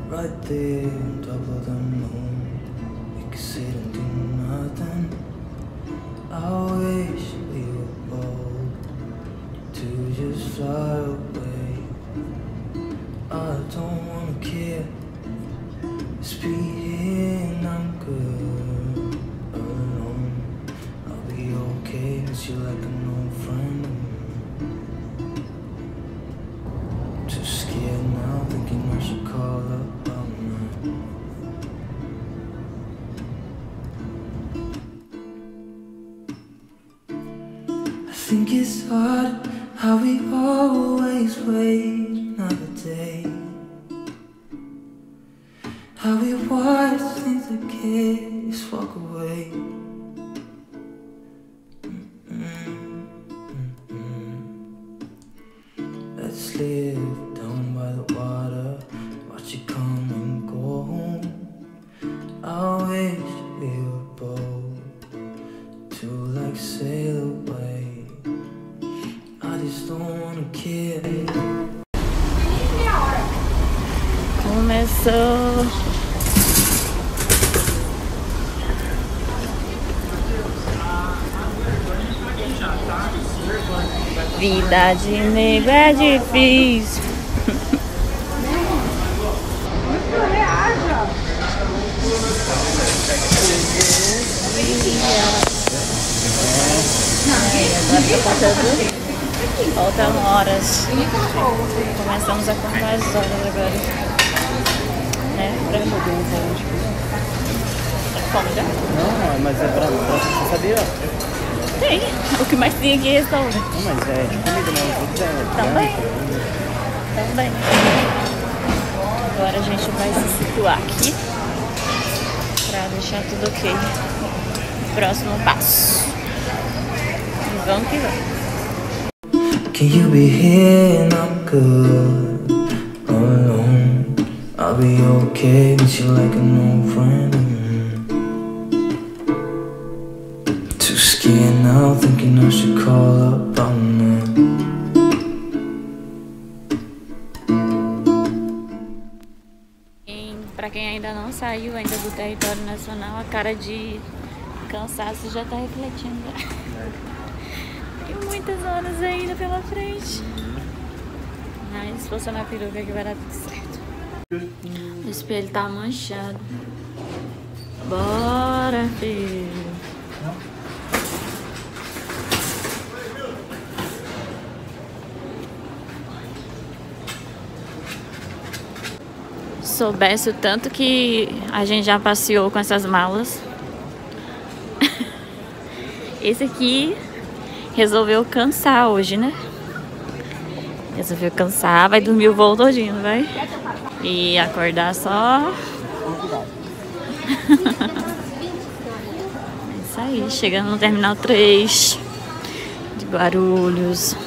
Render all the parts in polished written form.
Right there on top of the moon, we could sit and do nothing. I wish we were bold to just fly away. I don't wanna care, just be here and I'm good alone. I'll be okay, miss you like an old friend. Too scared now, thinking I should call up all night. I think it's hard how we always wait another day, how we watch things that kids walk away. Let's live down by the water, watch it come and go home. I wish we were bold to like sail away. I just don't wanna care. Começou. Vida de nego é difícil. Faltam horas. Começamos a contar as horas agora. Né? Pra mim, tá com fome já? Não, mas é pra você sabia? Tem. O que mais tem aqui é restaurante. Não, mas é de comida, não. Também. Também. Agora a gente vai se situar aqui pra deixar tudo ok. Próximo passo. E vamos que vamos. Can you be here and I'm good alone? I'll be okay, miss you like an old friend. Too scared now, thinking I should call up all night. Pra quem ainda não saiu ainda do território nacional, a cara de cansaço já tá refletindo. Tem muitas horas ainda pela frente. Mas se fosse na peruca que vai dar tudo certo. O espelho tá manchado. Bora, filho. Soubesse o tanto que a gente já passeou com essas malas. Esse aqui resolveu cansar hoje, né? Resolveu cansar, vai dormir o voo todinho, não vai? E acordar só. É isso aí, chegando no Terminal 3 de Guarulhos.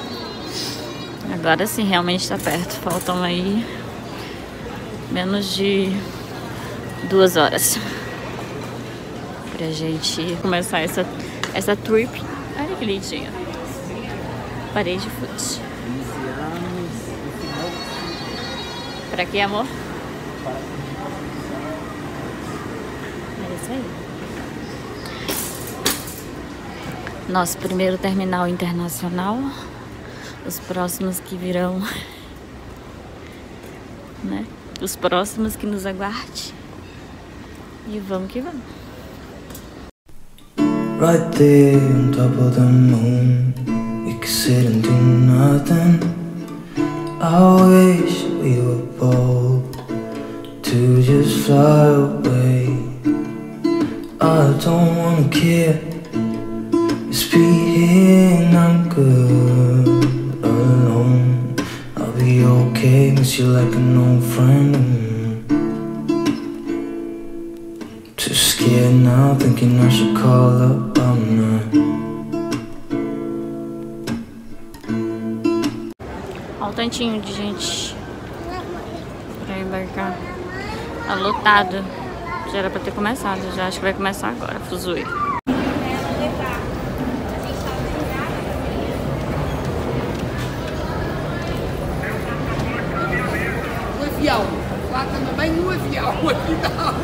Agora sim, realmente tá perto. Faltam aí menos de 2 horas pra gente começar essa trip. Olha que lindinho. Parede foot. Pra quê, amor? É isso aí. Nosso primeiro terminal internacional. Os próximos que virão, né? Os próximos que nos aguarde. E vamos que vamos. Right there on top of the moon, we could sit and do nothing. I wish we were bold to just fly away. I don't wanna care, just be here and I'm good alone. I'll be okay, miss you like an old friend. Too scared now, thinking I should call up all night. Olha o tantinho de gente pra embarcar. Tá lotado. Já era pra ter começado, já acho que vai começar agora, Fuzui. O avião lá também bem no avião, afinal.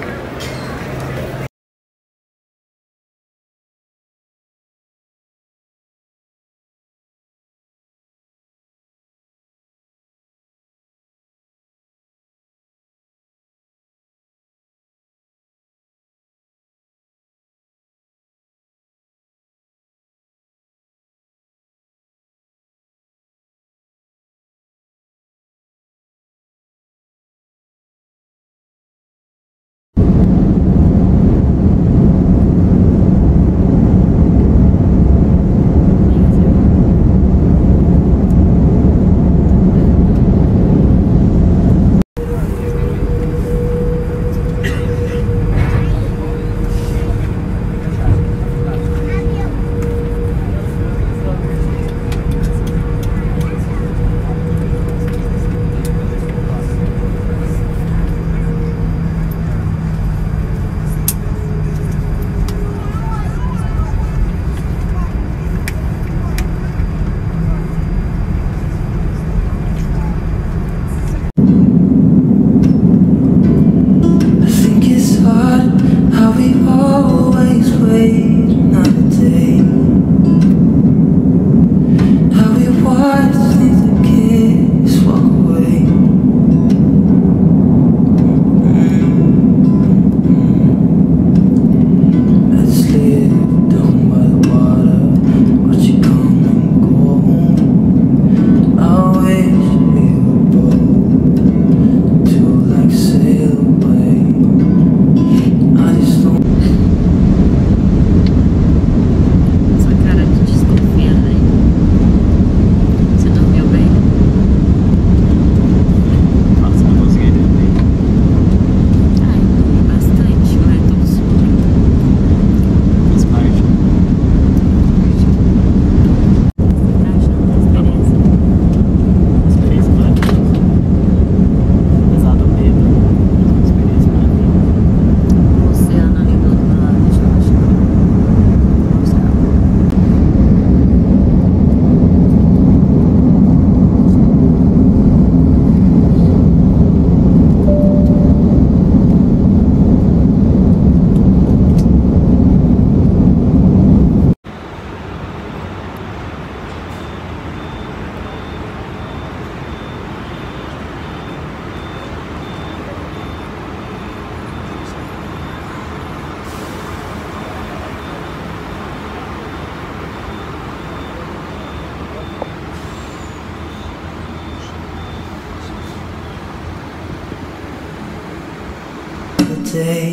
Day,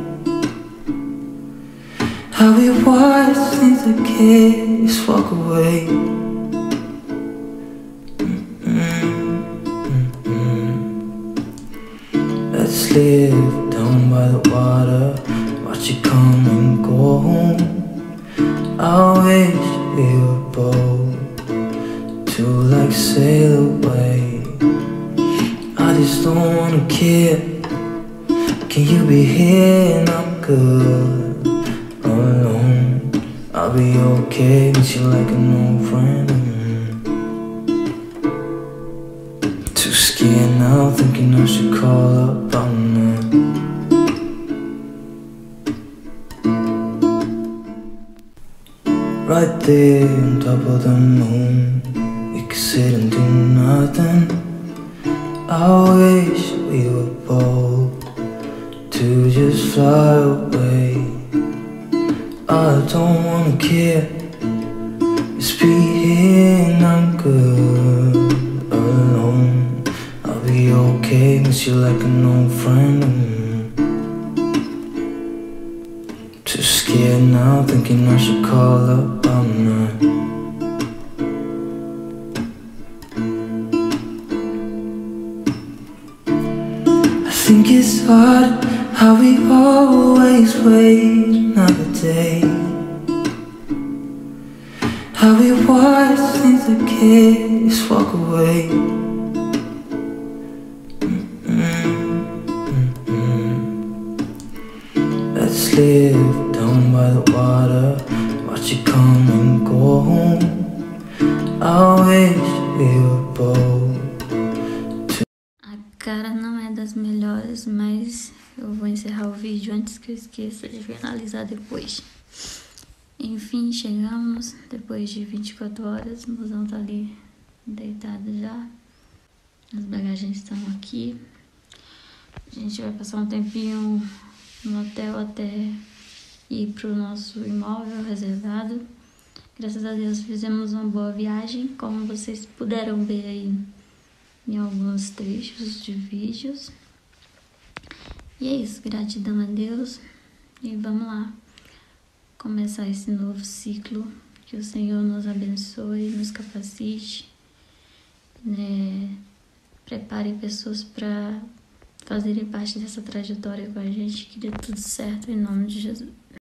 how we watch since the kids walk away. Let's live down by the water, watch it come and go home. I wish we were both to like sail away. I just don't wanna care. Can you be here and I'm good alone? I'll be okay with you like an old friend. Too scared now, thinking I should call up on her. Right there on top of the moon, we could sit and do nothing. I wish we were bold to just fly away. I don't wanna care, just be here and I'm good alone. I'll be okay, miss you like an old friend. Too scared now, thinking I should call up on her. I think it's hard how we always wait another day, how we watch since the kids walk away. Let's live down by the water, watch it come and go home. I wish we were both. A cara não é das melhores, mas eu vou encerrar o vídeo antes que eu esqueça de finalizar depois. Enfim, chegamos depois de 24 horas, o busão tá ali deitado já. As bagagens estão aqui. A gente vai passar um tempinho no hotel até ir pro nosso imóvel reservado. Graças a Deus fizemos uma boa viagem, como vocês puderam ver aí em alguns trechos de vídeos. E é isso, gratidão a Deus. E vamos lá começar esse novo ciclo. Que o Senhor nos abençoe, nos capacite, prepare pessoas para fazerem parte dessa trajetória com a gente, que dê tudo certo em nome de Jesus.